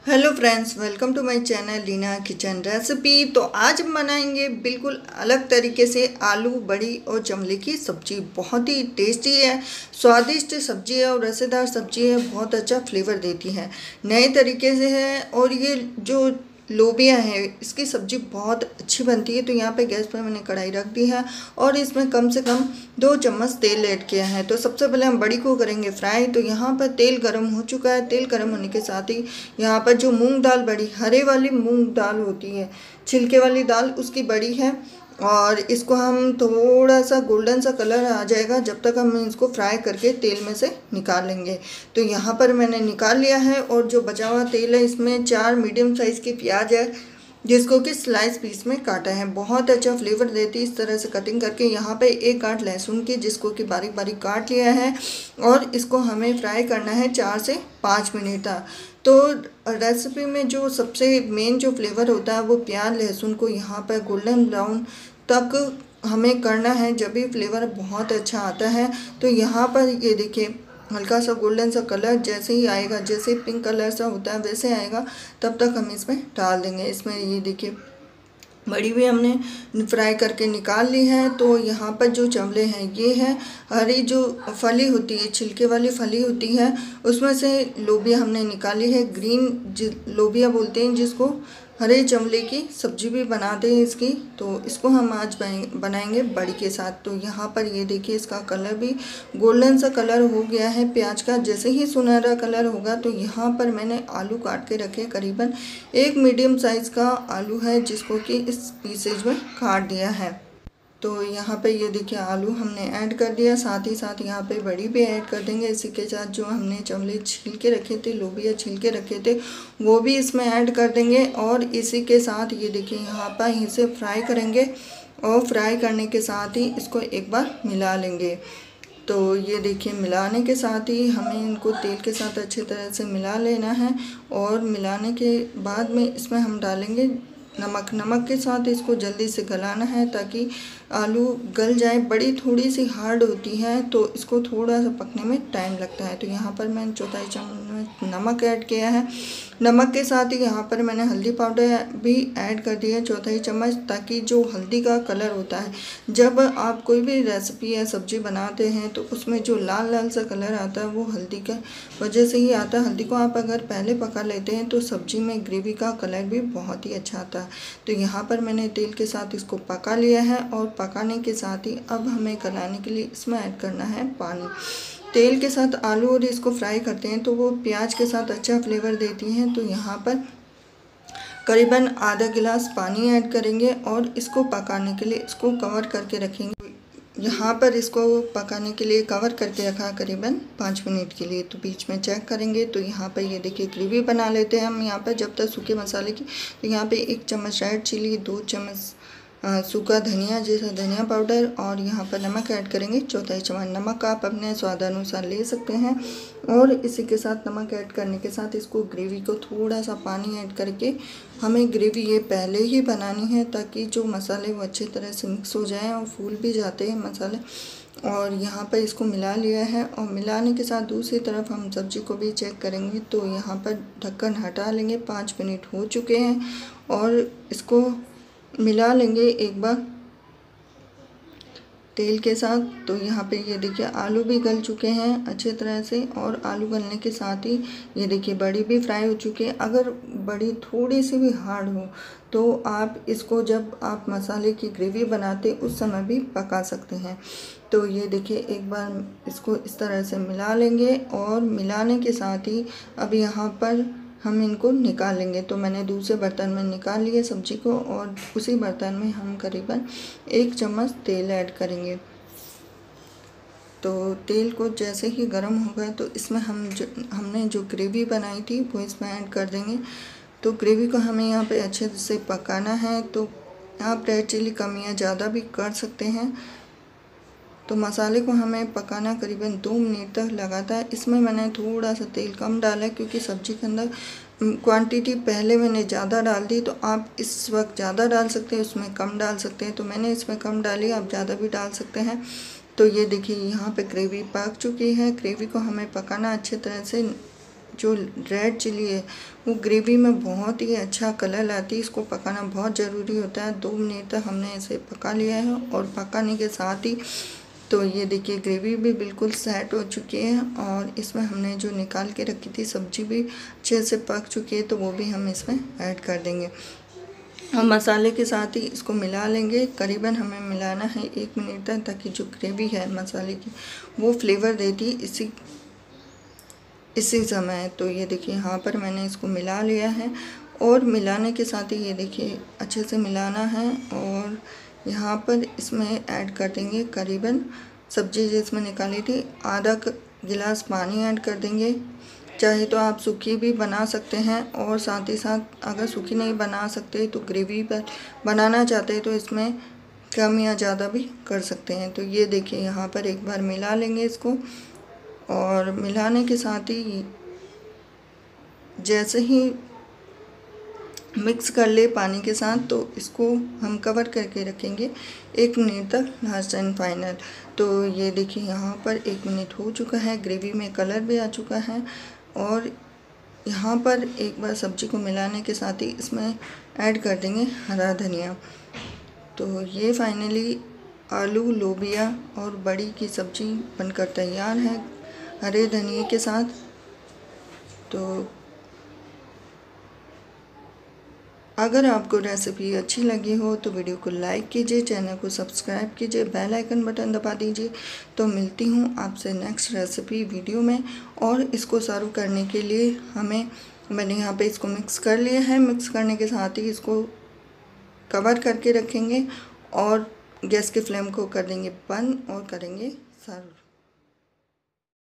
Hello friends, welcome to my channel Leena kitchen recipe. तो आज हम बनाएंगे बिल्कुल अलग तरीके से आलू बड़ी और चमले की सब्जी। बहुत ही टेस्टी है, स्वादिष्ट सब्जी है और रसेदार सब्जी है, बहुत अच्छा फ्लेवर देती है, नए तरीके से है। और ये जो लोबिया है, इसकी सब्ज़ी बहुत अच्छी बनती है। तो यहाँ पे गैस पर मैंने कढ़ाई रख दी है और इसमें कम से कम 2 चम्मच तेल ऐड किया है। तो सबसे पहले हम बड़ी को करेंगे फ्राई। तो यहाँ पर तेल गर्म हो चुका है। तेल गर्म होने के साथ ही यहाँ पर जो मूंग दाल बड़ी, हरे वाली मूंग दाल होती है, छिलके वाली दाल, उसकी बड़ी है। और इसको हम थोड़ा सा गोल्डन सा कलर आ जाएगा जब तक हम इसको फ्राई करके तेल में से निकाल लेंगे। तो यहाँ पर मैंने निकाल लिया है और जो बचा हुआ तेल है, इसमें 4 मीडियम साइज़ की प्याज है जिसको कि स्लाइस पीस में काटा है। बहुत अच्छा फ्लेवर देती है इस तरह से कटिंग करके। यहाँ पे एक गांठ लहसुन की जिसको कि बारीक बारीक काट लिया है और इसको हमें फ्राई करना है 4 से 5 मिनट तक। तो रेसिपी में जो सबसे मेन जो फ्लेवर होता है वो प्याज लहसुन को यहाँ पर गोल्डन ब्राउन तक हमें करना है, जब भी फ्लेवर बहुत अच्छा आता है। तो यहाँ पर ये देखिए, हल्का सा गोल्डन सा कलर जैसे ही आएगा, जैसे पिंक कलर सा होता है वैसे आएगा, तब तक हम इसमें डाल देंगे। इसमें ये देखिए, बड़ी भी हमने फ्राई करके निकाल ली है। तो यहाँ पर जो चमले हैं, ये है हरी जो फली होती है, छिलके वाली फली होती है, उसमें से लोबिया हमने निकाली है। ग्रीन लोबिया बोलते हैं जिसको, हरे चमले की सब्जी भी बनाते हैं इसकी। तो इसको हम आज बनाएंगे बड़ी के साथ। तो यहाँ पर ये देखिए, इसका कलर भी गोल्डन सा कलर हो गया है प्याज का। जैसे ही सुनहरा कलर होगा तो यहाँ पर मैंने आलू काट के रखे, करीबन 1 मीडियम साइज़ का आलू है जिसको कि इस पीसेज में काट दिया है। तो यहाँ पे ये देखिए, आलू हमने ऐड कर दिया, साथ ही साथ यहाँ पे बड़ी भी ऐड कर देंगे। इसी के साथ जो हमने चमले छील के रखे थे, लोबिया छील के रखे थे, वो भी इसमें ऐड कर देंगे। और इसी के साथ ये देखिए, यहाँ पर इसे फ्राई करेंगे और फ्राई करने के साथ ही इसको एक बार मिला लेंगे। तो ये देखिए, मिलाने के साथ ही हमें इनको तेल के साथ अच्छी तरह से मिला लेना है। और मिलाने के बाद में इसमें हम डालेंगे नमक। नमक के साथ इसको जल्दी से गलाना है ताकि आलू गल जाए। बड़ी थोड़ी सी हार्ड होती है तो इसको थोड़ा सा पकने में टाइम लगता है। तो यहाँ पर मैंने 1/4 चम्मच नमक ऐड किया है। नमक के साथ ही यहाँ पर मैंने हल्दी पाउडर भी ऐड कर दिया है 1/4 चम्मच, ताकि जो हल्दी का कलर होता है, जब आप कोई भी रेसिपी या सब्जी बनाते हैं तो उसमें जो लाल लाल सा कलर आता है वो हल्दी का वजह से ही आता है। हल्दी को आप अगर पहले पका लेते हैं तो सब्जी में ग्रेवी का कलर भी बहुत ही अच्छा आता है। तो यहाँ पर मैंने तेल के साथ इसको पका लिया है और पकाने के साथ ही अब हमें गलाने के लिए इसमें ऐड करना है पानी। तेल के साथ आलू और इसको फ्राई करते हैं तो वो प्याज के साथ अच्छा फ्लेवर देती हैं। तो यहाँ पर करीबन आधा गिलास पानी ऐड करेंगे और इसको पकाने के लिए इसको कवर करके रखेंगे। यहाँ पर इसको पकाने के लिए कवर करके रखा करीबन 5 मिनट के लिए। तो बीच में चेक करेंगे। तो यहाँ पर ये देखिए, ग्रेवी बना लेते हैं हम यहाँ पर जब तक सूखे मसाले की। तो यहाँ पे 1 चम्मच रेड चिली, 2 चम्मच सूखा धनिया जैसा धनिया पाउडर, और यहाँ पर नमक ऐड करेंगे 1/4 चम्मच। नमक आप अपने स्वाद अनुसार ले सकते हैं। और इसी के साथ नमक ऐड करने के साथ इसको ग्रेवी को थोड़ा सा पानी ऐड करके हमें ग्रेवी ये पहले ही बनानी है ताकि जो मसाले वो अच्छी तरह से मिक्स हो जाएं और फूल भी जाते हैं मसाले। और यहाँ पर इसको मिला लिया है और मिलाने के साथ दूसरी तरफ हम सब्जी को भी चेक करेंगे। तो यहाँ पर ढक्कन हटा लेंगे। 5 मिनट हो चुके हैं और इसको मिला लेंगे एक बार तेल के साथ। तो यहाँ पे ये देखिए, आलू भी गल चुके हैं अच्छे तरह से। और आलू गलने के साथ ही ये देखिए, बड़ी भी फ्राई हो चुकी है। अगर बड़ी थोड़ी सी भी हार्ड हो तो आप इसको जब आप मसाले की ग्रेवी बनाते उस समय भी पका सकते हैं। तो ये देखिए, एक बार इसको इस तरह से मिला लेंगे और मिलाने के साथ ही अब यहाँ पर हम इनको निकाल लेंगे। तो मैंने दूसरे बर्तन में निकाल लिया सब्जी को और उसी बर्तन में हम करीबन 1 चम्मच तेल ऐड करेंगे। तो तेल को जैसे ही गर्म होगा तो इसमें हमने जो ग्रेवी बनाई थी वो इसमें ऐड कर देंगे। तो ग्रेवी को हमें यहाँ पे अच्छे से पकाना है। तो आप रेड चिली कम या ज़्यादा भी कर सकते हैं। तो मसाले को हमें पकाना करीबन 2 मिनट तक लगातार। इसमें मैंने थोड़ा सा तेल कम डाला है क्योंकि सब्जी के अंदर क्वांटिटी पहले मैंने ज़्यादा डाल दी। तो आप इस वक्त ज़्यादा डाल सकते हैं, उसमें कम डाल सकते हैं। तो मैंने इसमें कम डाली, आप ज़्यादा भी डाल सकते हैं। तो ये देखिए, यहाँ पे ग्रेवी पक चुकी है। ग्रेवी को हमें पकाना अच्छे तरह से जो रेड चिली है वो ग्रेवी में बहुत ही अच्छा कलर लाती है। इसको पकाना बहुत ज़रूरी होता है। 2 मिनट तक हमने इसे पका लिया है और पकाने के साथ ही तो ये देखिए ग्रेवी भी बिल्कुल सेट हो चुकी है और इसमें हमने जो निकाल के रखी थी सब्जी भी अच्छे से पक चुकी है, तो वो भी हम इसमें ऐड कर देंगे। हम मसाले के साथ ही इसको मिला लेंगे। करीबन हमें मिलाना है 1 मिनट तक, ताकि जो ग्रेवी है मसाले की वो फ्लेवर देती इसी समय। तो ये देखिए यहाँ पर मैंने इसको मिला लिया है और मिलाने के साथ ही ये देखिए अच्छे से मिलाना है। और यहाँ पर इसमें ऐड कर देंगे करीबन सब्जी जिसमें निकाली थी आधा गिलास पानी ऐड कर देंगे। चाहे तो आप सूखी भी बना सकते हैं और साथ ही साथ अगर सूखी नहीं बना सकते तो ग्रेवी पर बनाना चाहते हैं तो इसमें कम या ज़्यादा भी कर सकते हैं। तो ये देखिए यहाँ पर एक बार मिला लेंगे इसको और मिलाने के साथ ही जैसे ही मिक्स कर ले पानी के साथ तो इसको हम कवर करके रखेंगे 1 मिनट तक लास्ट एंड फाइनल। तो ये देखिए यहाँ पर 1 मिनट हो चुका है, ग्रेवी में कलर भी आ चुका है और यहाँ पर एक बार सब्जी को मिलाने के साथ ही इसमें ऐड कर देंगे हरा धनिया। तो ये फाइनली आलू लोबिया और बड़ी की सब्जी बनकर तैयार है हरे धनिए के साथ। तो अगर आपको रेसिपी अच्छी लगी हो तो वीडियो को लाइक कीजिए, चैनल को सब्सक्राइब कीजिए, बेल आइकन बटन दबा दीजिए। तो मिलती हूँ आपसे नेक्स्ट रेसिपी वीडियो में। और इसको सर्व करने के लिए मैंने यहाँ पे इसको मिक्स कर लिया है। मिक्स करने के साथ ही इसको कवर करके रखेंगे और गैस के फ्लेम को कर देंगे बंद और करेंगे सर्व।